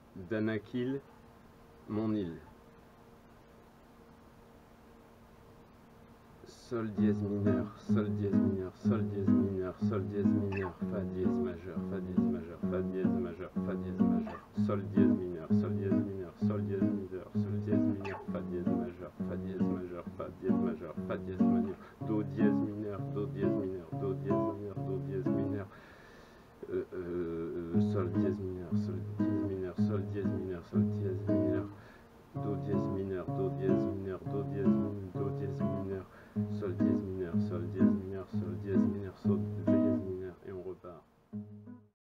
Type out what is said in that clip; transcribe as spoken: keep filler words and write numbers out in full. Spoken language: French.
Danakil, mon île. Sol dièse mineur, sol dièse mineur, sol dièse mineur, sol dièse mineur, fa dièse majeur, fa dièse majeur, fa dièse majeur, fa dièse majeur, sol dièse mineur, sol dièse mineur, sol dièse mineur, sol dièse mineur, fa dièse majeur, fa dièse majeur, fa dièse majeur, fa dièse majeur, do dièse mineur.